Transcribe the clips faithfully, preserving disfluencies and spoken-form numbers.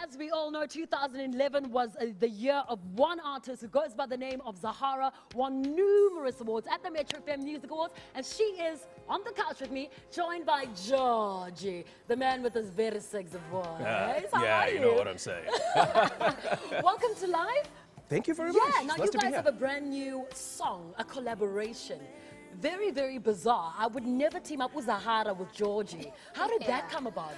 As we all know, two thousand eleven was uh, the year of one artist who goes by the name of Zahara, won numerous awards at the Metro F M Music Awards, and she is on the couch with me, joined by Georgie, the man with his very sexy voice. Uh, How yeah, are you? you know what I'm saying. Welcome to Live. Thank you very yeah, much. Yeah, now nice you guys have a brand new song, a collaboration. Very, very bizarre. I would never team up with Zahara with Georgie. How did yeah. that come about?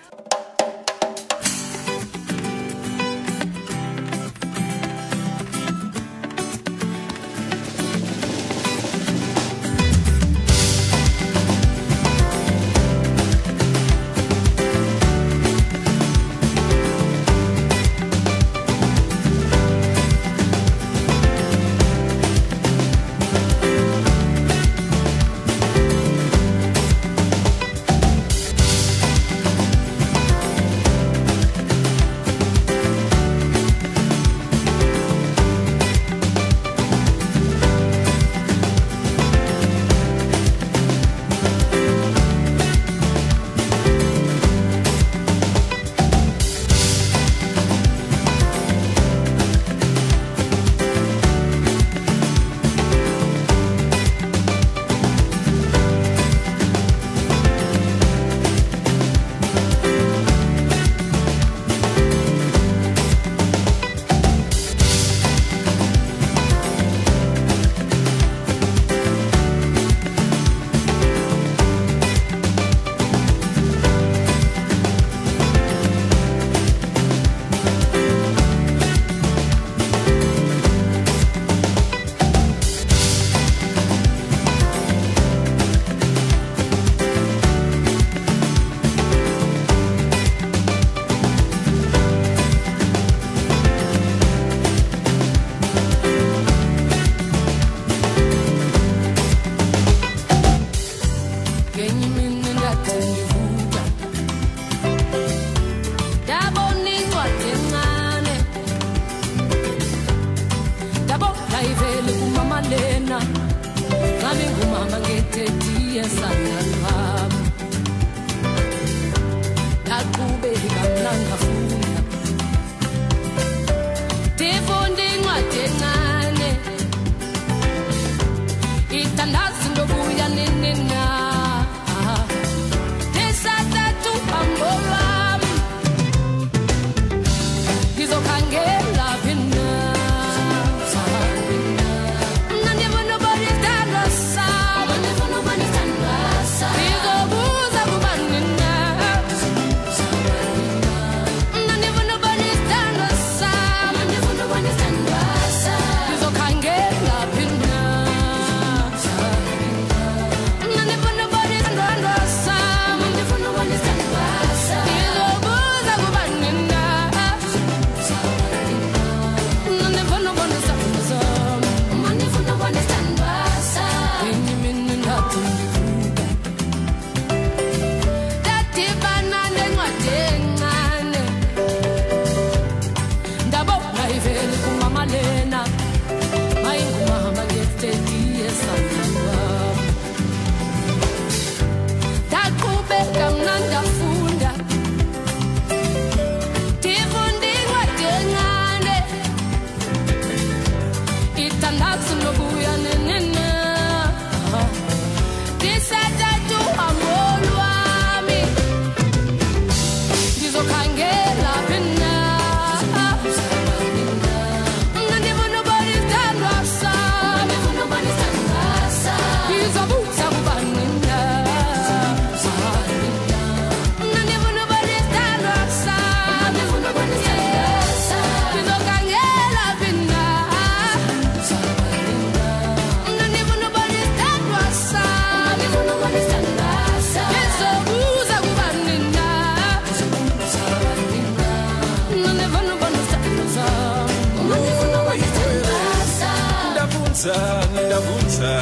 Navunza,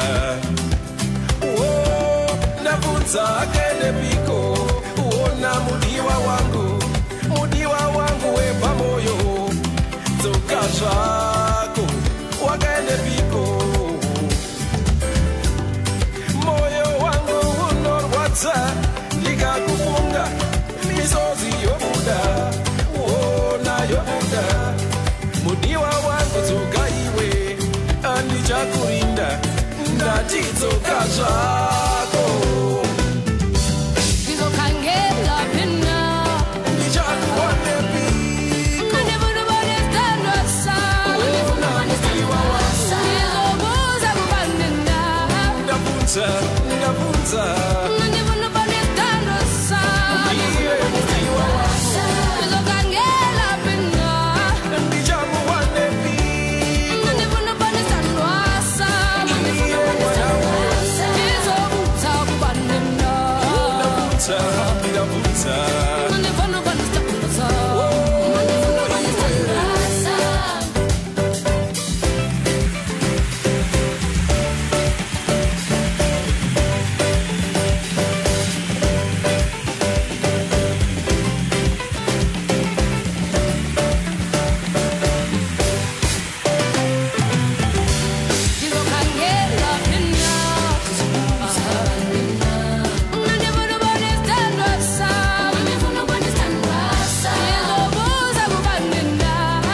oh, navunza kende piko, uona mudiwa wangu, mudiwa wangu we pamoyo, zokashako, wakende piko, moyo wangu unorwatsa, lika kufunga, misozi yobuda, oh, na yo ndichakurinda ndatidzoka zvako ndizokhangela phina ndichakuwanepiko ndifuna ubona isithandwa sami ndizobuza kubanina ndabvunza ndabvunza ndifuna ubona isithandwa sami ndizokhangela phina ndichakuwanepiko ndifuna ubona isithandwa sami ndizobuza kubanina ndabvunza ndabvunza ndifuna ubona isithandwa sami ndifuna ubona isithandwa sami ndizokhangela phina ndifuna ubona isithandwa sami ndifuna ubona isithandwa sami ndizobuza kubanina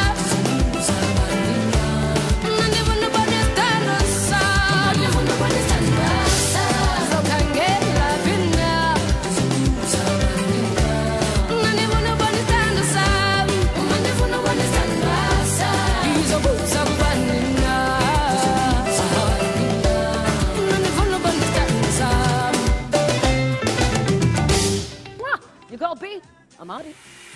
ndifuna ubona isithandwa sami ndifuna ubona isithandwa sami ndizokhangela phina ndifuna ubona isithandwa sami ndifuna ubona isithandwa sami ndizobuza kubanina ndifuna ubona isithandwa sami Mwah. You go, B. I'm out.